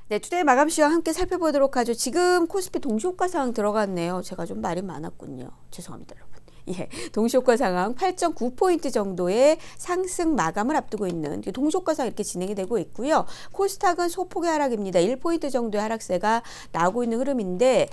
네, 투데이 마감 시와 함께 살펴보도록 하죠. 지금 코스피 동시효과 상황 들어갔네요. 제가 좀 말이 많았군요. 죄송합니다, 여러분. 예, 동시효과 상황 8.9포인트 정도의 상승 마감을 앞두고 있는 동시효과 상황 이렇게 진행이 되고 있고요. 코스닥은 소폭의 하락입니다. 1포인트 정도의 하락세가 나오고 있는 흐름인데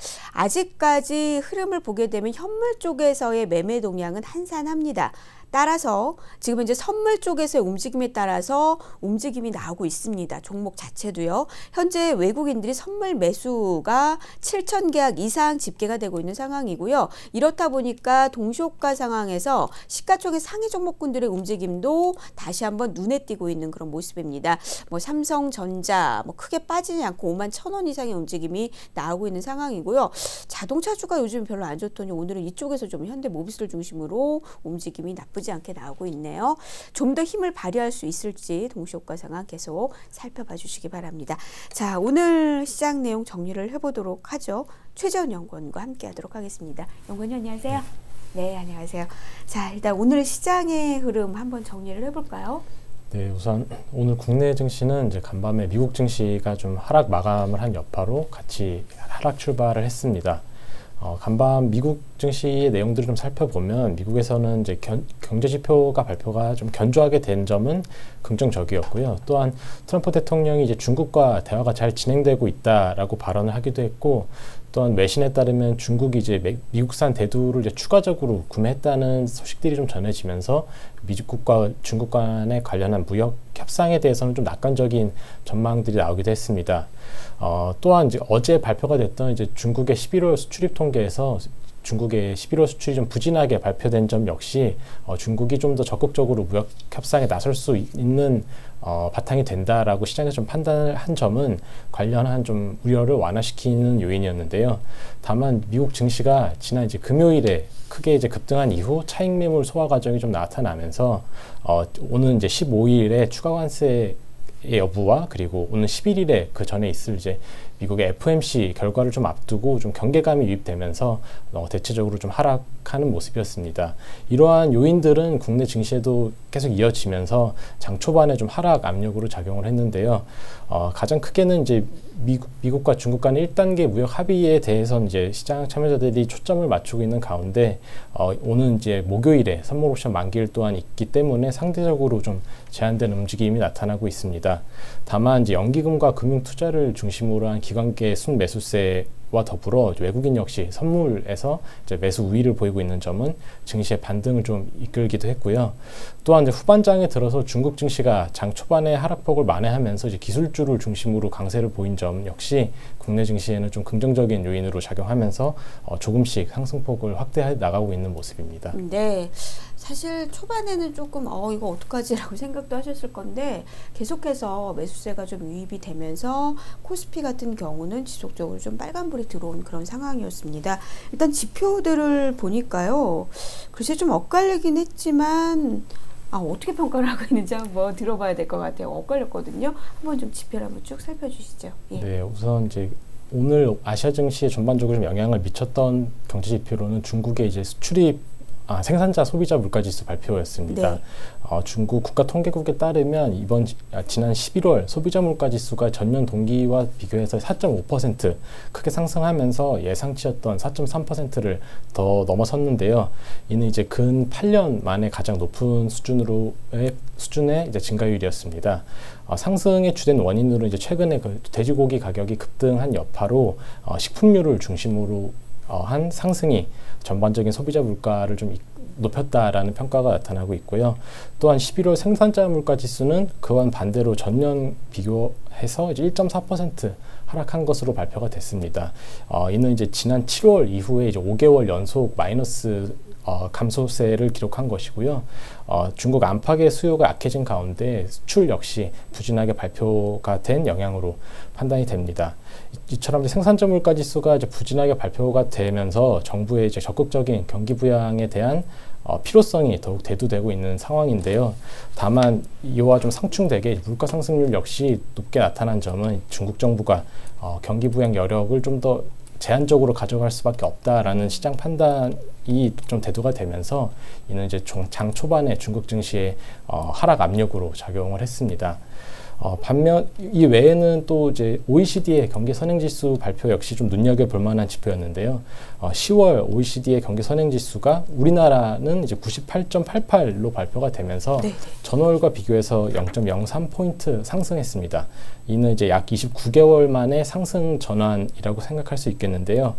아직까지 흐름을 보게 되면 현물 쪽에서의 매매 동향은 한산합니다. 따라서 지금 현재 선물 쪽에서의 움직임에 따라서 움직임이 나오고 있습니다. 종목 자체도요. 현재 외국인들이 선물 매수가 7,000계약 이상 집계가 되고 있는 상황이고요. 이렇다 보니까 동시효과 상황에서 시가총액 상위 종목군들의 움직임도 다시 한번 눈에 띄고 있는 그런 모습입니다. 뭐 삼성전자 뭐 크게 빠지지 않고 51,000원 이상의 움직임이 나오고 있는 상황이고요. 자동차주가 요즘 별로 안 좋더니 오늘은 이쪽에서 좀 현대모비스를 중심으로 움직임이 나쁘지 않게 나오고 있네요. 좀 더 힘을 발휘할 수 있을지 동시효과 상황 계속 살펴봐 주시기 바랍니다. 자, 오늘 시장 내용 정리를 해보도록 하죠. 최재원 연구원과 함께 하도록 하겠습니다. 연구원님 안녕하세요. 네, 안녕하세요. 자, 일단 오늘 시장의 흐름 한번 정리를 해볼까요? 네, 우선 오늘 국내 증시는 이제 간밤에 미국 증시가 좀 하락 마감을 한 여파로 같이 하락 출발을 했습니다. 간밤 미국 증시의 내용들을 좀 살펴보면 미국에서는 이제 경제 지표가 발표가 좀 견조하게 된 점은 긍정적이었고요. 또한 트럼프 대통령이 이제 중국과 대화가 잘 진행되고 있다라고 발언을 하기도 했고, 또한 외신에 따르면 중국이 이제 미국산 대두를 이제 추가적으로 구매했다는 소식들이 좀 전해지면서 미국과 중국 간에 관련한 무역 협상에 대해서는 좀 낙관적인 전망들이 나오기도 했습니다. 또한 이제 어제 발표가 됐던 이제 중국의 11월 수출입 통계에서 중국의 11월 수출이 좀 부진하게 발표된 점 역시 중국이 좀 더 적극적으로 무역 협상에 나설 수 있는 바탕이 된다라고 시장에서 좀 판단을 한 점은 관련한 좀 우려를 완화시키는 요인이었는데요. 다만 미국 증시가 지난 이제 금요일에 크게 이제 급등한 이후 차익 매물 소화 과정이 좀 나타나면서 오는 이제 15일에 추가 관세 의 여부와 그리고 오늘 11일에 그 전에 있을 이제 미국의 FOMC 결과를 좀 앞두고 좀 경계감이 유입되면서 대체적으로 좀 하락하는 모습이었습니다. 이러한 요인들은 국내 증시에도 계속 이어지면서 장 초반에 좀 하락 압력으로 작용을 했는데요. 가장 크게는 이제 미국과 중국 간의 1단계 무역 합의에 대해서 이제 시장 참여자들이 초점을 맞추고 있는 가운데 오는 이제 목요일에 선물 옵션 만기일 또한 있기 때문에 상대적으로 좀 제한된 움직임이 나타나고 있습니다. 다만 이제 연기금과 금융투자를 중심으로 한 기관계 순매수세와 더불어 외국인 역시 선물에서 이제 매수 우위를 보이고 있는 점은 증시의 반등을 좀 이끌기도 했고요. 또한 이제 후반장에 들어서 중국 증시가 장 초반에 하락폭을 만회하면서 이제 기술주를 중심으로 강세를 보인 점 역시 국내 증시에는 좀 긍정적인 요인으로 작용하면서 조금씩 상승폭을 확대해 나가고 있는 모습입니다. 네. 사실 초반에는 조금 이거 어떡하지라고 생각도 하셨을 건데 계속해서 매수세가 좀 유입이 되면서 코스피 같은 경우는 지속적으로 좀 빨간불이 들어온 그런 상황이었습니다. 일단 지표들을 보니까요. 글쎄 좀 엇갈리긴 했지만 어떻게 평가를 하고 있는지 한번 들어봐야 될 것 같아요. 엇갈렸거든요. 한번 좀 지표를 한번 쭉 살펴주시죠. 예. 네, 우선 이제 오늘 아시아 증시에 전반적으로 좀 영향을 미쳤던 경제 지표로는 중국의 이제 수출입 생산자 소비자 물가지수 발표였습니다. 네. 중국 국가통계국에 따르면 지난 11월 소비자 물가지수가 전년 동기와 비교해서 4.5% 크게 상승하면서 예상치였던 4.3%를 더 넘어섰는데요. 이는 이제 근 8년 만에 가장 높은 수준의 이제 증가율이었습니다. 상승의 주된 원인으로 이제 최근에 그 돼지고기 가격이 급등한 여파로 식품류를 중심으로 한 상승이 전반적인 소비자 물가를 좀 높였다라는 평가가 나타나고 있고요. 또한 11월 생산자 물가 지수는 그와는 반대로 전년 비교해서 이제 1.4% 하락한 것으로 발표가 됐습니다. 이는 이제 지난 7월 이후에 이제 5개월 연속 마이너스 감소세를 기록한 것이고요. 중국 안팎의 수요가 약해진 가운데 수출 역시 부진하게 발표가 된 영향으로 판단이 됩니다. 이처럼 생산자 물가 지수가 이제 부진하게 발표가 되면서 정부의 이제 적극적인 경기 부양에 대한 필요성이 더욱 대두되고 있는 상황인데요. 다만 이와 좀 상충되게 물가 상승률 역시 높게 나타난 점은 중국 정부가 경기 부양 여력을 좀 더 제한적으로 가져갈 수밖에 없다라는 시장 판단이 좀 대두가 되면서 이는 이제 장 초반에 중국 증시의 하락 압력으로 작용을 했습니다. 반면 이 외에는 또 이제 OECD의 경기 선행지수 발표 역시 좀 눈여겨볼 만한 지표였는데요. 10월 OECD의 경기 선행지수가 우리나라는 이제 98.88로 발표가 되면서 네. 전월과 비교해서 0.03포인트 상승했습니다. 이는 이제 약 29개월 만에 상승 전환이라고 생각할 수 있겠는데요.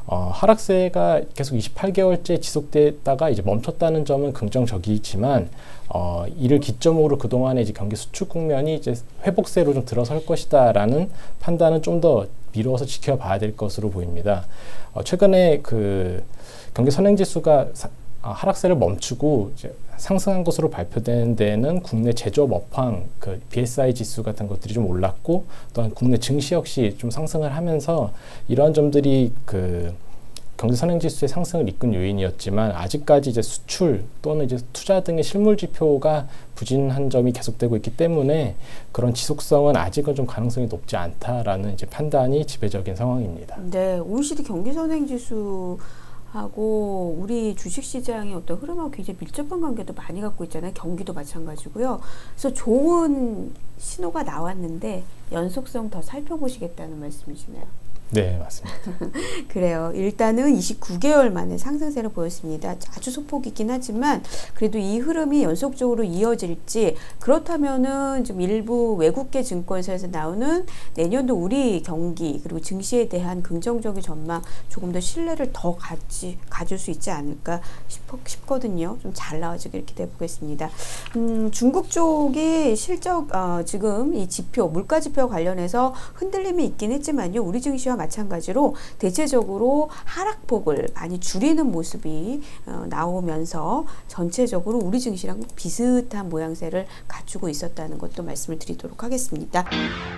하락세가 계속 28개월째 지속되다가 이제 멈췄다는 점은 긍정적이지만 이를 기점으로 그동안의 이제 경기 수축 국면이 이제 회복세로 좀 들어설 것이다라는 판단은 좀 더 미루어서 지켜봐야 될 것으로 보입니다. 최근에 그 경기 선행지수가 하락세를 멈추고 이제 상승한 것으로 발표된 데에는 국내 제조업 업황, 그 BSI 지수 같은 것들이 좀 올랐고, 또한 국내 증시 역시 좀 상승을 하면서 이러한 점들이 그 경제 선행지수의 상승을 이끈 요인이었지만 아직까지 이제 수출 또는 이제 투자 등의 실물 지표가 부진한 점이 계속되고 있기 때문에 그런 지속성은 아직은 좀 가능성이 높지 않다라는 이제 판단이 지배적인 상황입니다. 네, OECD 경기 선행지수 하고 우리 주식시장의 어떤 흐름하고 굉장히 밀접한 관계도 많이 갖고 있잖아요. 경기도 마찬가지고요. 그래서 좋은 신호가 나왔는데 연속성 더 살펴보시겠다는 말씀이시네요. 네, 맞습니다. 그래요. 일단은 29개월 만에 상승세를 보였습니다. 아주 소폭이긴 하지만 그래도 이 흐름이 연속적으로 이어질지, 그렇다면은 지금 일부 외국계 증권사에서 나오는 내년도 우리 경기 그리고 증시에 대한 긍정적인 전망 조금 더 신뢰를 더 가질 수 있지 않을까 싶거든요. 좀 잘 나와주길 기대해 보겠습니다. 중국 쪽이 실적 지금 이 지표, 물가 지표 관련해서 흔들림이 있긴 했지만요. 우리 증시와 마찬가지로 대체적으로 하락폭을 많이 줄이는 모습이 나오면서 전체적으로 우리 증시랑 비슷한 모양새를 갖추고 있었다는 것도 말씀을 드리도록 하겠습니다.